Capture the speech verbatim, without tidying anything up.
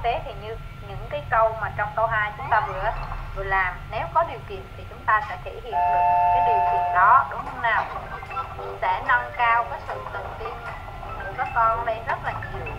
tế thì như những cái câu mà trong câu hai chúng ta vừa vừa làm, nếu có điều kiện thì chúng ta sẽ thể hiện được cái điều kiện đó, đúng không nào? Sẽ nâng cao cái sự tự tin của các con lên rất là nhiều.